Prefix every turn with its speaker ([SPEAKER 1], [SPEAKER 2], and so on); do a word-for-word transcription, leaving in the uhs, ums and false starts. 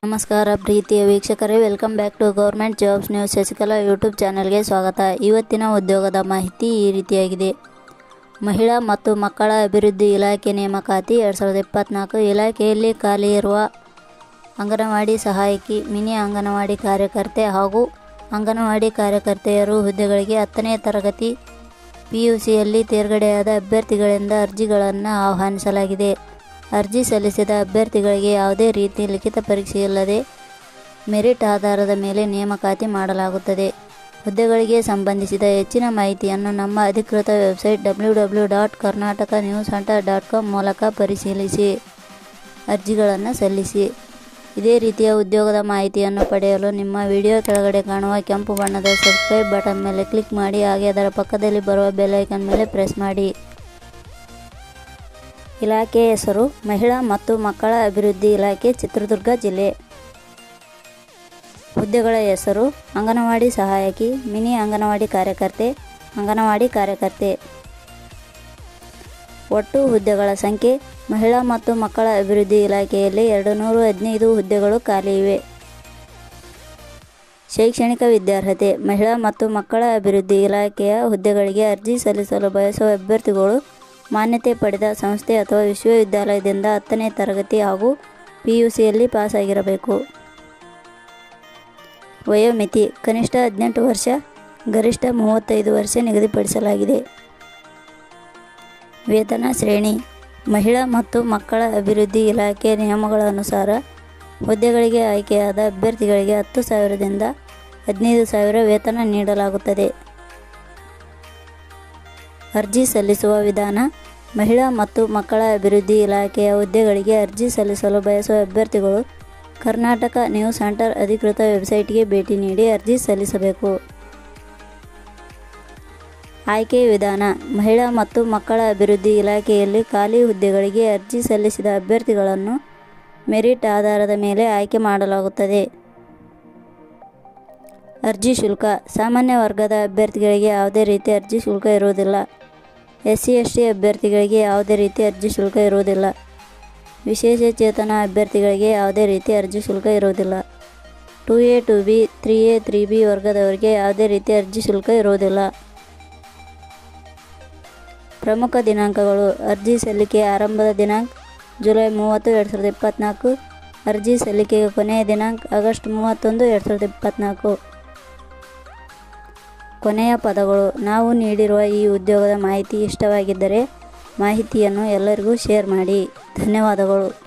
[SPEAKER 1] ನಮಸ್ಕಾರ ಪ್ರೀತಿಯ ವೀಕ್ಷಕರೇ, welcome back to government jobs news Shashikala YouTube ಚಾನಲ್ಗೆ ಸ್ವಾಗತ. ಇವತ್ತಿನ ಉದ್ಯೋಗದ ಮಾಹಿತಿ ಈ ರೀತಿಯಾಗಿದೆ. ಮಹಿಳಾ ಮತ್ತು ಮಕ್ಕಳ ಅಭಿವೃದ್ಧಿ ಇಲಾಖೆ ನೇಮಕಾತಿ ಎರಡು ಸಾವಿರದ ಇಪ್ಪತ್ತ್ನಾಲ್ಕು. ಇಲಾಖೆಯಲ್ಲಿ ಖಾಲಿ ಇರುವ ಅಂಗನವಾಡಿ ಸಹಾಯಕಿ, ಮಿನಿ ಅಂಗನವಾಡಿ ಕಾರ್ಯಕರ್ತೆ ಹಾಗೂ ಅಂಗನವಾಡಿ ಕಾರ್ಯಕರ್ತೆಯರು ಹುದ್ದೆಗಳಿಗೆ ಹತ್ತನೇ ತರಗತಿ ಪಿ ಯು ಸಿಯಲ್ಲಿ ತೇರ್ಗಡೆಯಾದ ಅಭ್ಯರ್ಥಿಗಳಿಂದ ಅರ್ಜಿಗಳನ್ನು ಆಹ್ವಾನಿಸಲಾಗಿದೆ. ಅರ್ಜಿ ಸಲ್ಲಿಸಿದ ಅಭ್ಯರ್ಥಿಗಳಿಗೆ ಯಾವುದೇ ರೀತಿ ಲಿಖಿತ ಪರೀಕ್ಷೆ ಇಲ್ಲದೆ ಮೆರಿಟ್ ಆಧಾರದ ಮೇಲೆ ನೇಮಕಾತಿ ಮಾಡಲಾಗುತ್ತದೆ. ಹುದ್ದೆಗಳಿಗೆ ಸಂಬಂಧಿಸಿದ ಹೆಚ್ಚಿನ ಮಾಹಿತಿಯನ್ನು ನಮ್ಮ ಅಧಿಕೃತ website W W dot Karnataka news hunter dot com ಮೂಲಕ ಪರಿಶೀಲಿಸಿ ಅರ್ಜಿಗಳನ್ನು ಸಲ್ಲಿಸಿ. ಇದೇ ರೀತಿಯ ಉದ್ಯೋಗದ ಮಾಹಿತಿಯನ್ನು ಪಡೆಯಲು ನಿಮ್ಮ ವಿಡಿಯೋ ಕೆಳಗಡೆ ಕಾಣುವ ಕೆಂಪು ಬಣ್ಣದ ಸಬ್ಸ್ಕ್ರೈಬ್ ಬಟನ್ ಮೇಲೆ ಕ್ಲಿಕ್ ಮಾಡಿ, ಹಾಗೆ ಅದರ ಪಕ್ಕದಲ್ಲಿ ಬರುವ ಬೆಲ್ ಐಕಾನ್ ಮೇಲೆ ಪ್ರೆಸ್ ಮಾಡಿ. ಇಲಾಖೆ ಹೆಸರು ಮಹಿಳಾ ಮತ್ತು ಮಕ್ಕಳ ಅಭಿವೃದ್ಧಿ ಇಲಾಖೆ, ಚಿತ್ರದುರ್ಗ ಜಿಲ್ಲೆ. ಹುದ್ದೆಗಳ ಹೆಸರು ಅಂಗನವಾಡಿ ಸಹಾಯಕಿ, ಮಿನಿ ಅಂಗನವಾಡಿ ಕಾರ್ಯಕರ್ತೆ, ಅಂಗನವಾಡಿ ಕಾರ್ಯಕರ್ತೆ. ಒಟ್ಟು ಹುದ್ದೆಗಳ ಸಂಖ್ಯೆ ಮಹಿಳಾ ಮತ್ತು ಮಕ್ಕಳ ಅಭಿವೃದ್ಧಿ ಇಲಾಖೆಯಲ್ಲಿ ಎರಡು ನೂರ ಹದಿನೈದು ಹುದ್ದೆಗಳು ಖಾಲಿ ಇವೆ. ಶೈಕ್ಷಣಿಕ ವಿದ್ಯಾರ್ಹತೆ: ಮಹಿಳಾ ಮತ್ತು ಮಕ್ಕಳ ಅಭಿವೃದ್ಧಿ ಇಲಾಖೆಯ ಹುದ್ದೆಗಳಿಗೆ ಅರ್ಜಿ ಸಲ್ಲಿಸಲು ಬಯಸುವ ಅಭ್ಯರ್ಥಿಗಳು ಮಾನ್ಯತೆ ಪಡೆದ ಸಂಸ್ಥೆ ಅಥವಾ ವಿಶ್ವವಿದ್ಯಾಲಯದಿಂದ ಹತ್ತನೇ ತರಗತಿ ಹಾಗೂ ಪಿ ಯು ಸಿಯಲ್ಲಿ ಪಾಸಾಗಿರಬೇಕು. ವಯೋಮಿತಿ: ಕನಿಷ್ಠ ಹದಿನೆಂಟು ವರ್ಷ, ಗರಿಷ್ಠ ಮೂವತ್ತೈದು ವರ್ಷ ನಿಗದಿಪಡಿಸಲಾಗಿದೆ. ವೇತನ ಶ್ರೇಣಿ: ಮಹಿಳಾ ಮತ್ತು ಮಕ್ಕಳ ಅಭಿವೃದ್ಧಿ ಇಲಾಖೆ ನಿಯಮಗಳ ಅನುಸಾರ ಹುದ್ದೆಗಳಿಗೆ ಆಯ್ಕೆಯಾದ ಅಭ್ಯರ್ಥಿಗಳಿಗೆ ಹತ್ತು ಸಾವಿರದಿಂದ ಹದಿನೈದು ಸಾವಿರ ವೇತನ ನೀಡಲಾಗುತ್ತದೆ. ಅರ್ಜಿ ಸಲ್ಲಿಸುವ ವಿಧಾನ: ಮಹಿಳಾ ಮತ್ತು ಮಕ್ಕಳ ಅಭಿವೃದ್ಧಿ ಇಲಾಖೆಯ ಹುದ್ದೆಗಳಿಗೆ ಅರ್ಜಿ ಸಲ್ಲಿಸಲು ಬಯಸುವ ಅಭ್ಯರ್ಥಿಗಳು ಕರ್ನಾಟಕ ನ್ಯೂಸ್ ಹಂಟರ್ ಅಧಿಕೃತ ವೆಬ್ಸೈಟ್ಗೆ ಭೇಟಿ ನೀಡಿ ಅರ್ಜಿ ಸಲ್ಲಿಸಬೇಕು. ಆಯ್ಕೆ ವಿಧಾನ: ಮಹಿಳಾ ಮತ್ತು ಮಕ್ಕಳ ಅಭಿವೃದ್ಧಿ ಇಲಾಖೆಯಲ್ಲಿ ಖಾಲಿ ಹುದ್ದೆಗಳಿಗೆ ಅರ್ಜಿ ಸಲ್ಲಿಸಿದ ಅಭ್ಯರ್ಥಿಗಳನ್ನು ಮೆರಿಟ್ ಆಧಾರದ ಮೇಲೆ ಆಯ್ಕೆ ಮಾಡಲಾಗುತ್ತದೆ. ಅರ್ಜಿ ಶುಲ್ಕ: ಸಾಮಾನ್ಯ ವರ್ಗದ ಅಭ್ಯರ್ಥಿಗಳಿಗೆ ಯಾವುದೇ ರೀತಿ ಅರ್ಜಿ ಶುಲ್ಕ ಇರುವುದಿಲ್ಲ. ಎಸ್ ಸಿ ಎಸ್ ಟಿ ಅಭ್ಯರ್ಥಿಗಳಿಗೆ ಯಾವುದೇ ರೀತಿ ಅರ್ಜಿ ಶುಲ್ಕ ಇರುವುದಿಲ್ಲ. ವಿಶೇಷ ಚೇತನ ಅಭ್ಯರ್ಥಿಗಳಿಗೆ ಯಾವುದೇ ರೀತಿ ಅರ್ಜಿ ಶುಲ್ಕ ಇರುವುದಿಲ್ಲ. Two A two B three A three B ವರ್ಗದವರಿಗೆ ಯಾವುದೇ ರೀತಿ ಅರ್ಜಿ ಶುಲ್ಕ ಇರುವುದಿಲ್ಲ. ಪ್ರಮುಖ ದಿನಾಂಕಗಳು: ಅರ್ಜಿ ಸಲ್ಲಿಕೆ ಆರಂಭದ ದಿನಾಂಕ ಜುಲೈ ಮೂವತ್ತು ಎರಡು ಸಾವಿರದ ಇಪ್ಪತ್ತ್ನಾಲ್ಕು. ಅರ್ಜಿ ಸಲ್ಲಿಕೆಗೆ ಕೊನೆಯ ದಿನಾಂಕ ಆಗಸ್ಟ್ ಮೂವತ್ತೊಂದು ಎರಡು ಸಾವಿರದ ಇಪ್ಪತ್ತ್ನಾಲ್ಕು. ಕೊನೆಯ ಪದಗಳು: ನಾವು ನೀಡಿರುವ ಈ ಉದ್ಯೋಗದ ಮಾಹಿತಿ ಇಷ್ಟವಾಗಿದ್ದರೆ ಮಾಹಿತಿಯನ್ನು ಎಲ್ಲರಿಗೂ ಶೇರ್ ಮಾಡಿ. ಧನ್ಯವಾದಗಳು.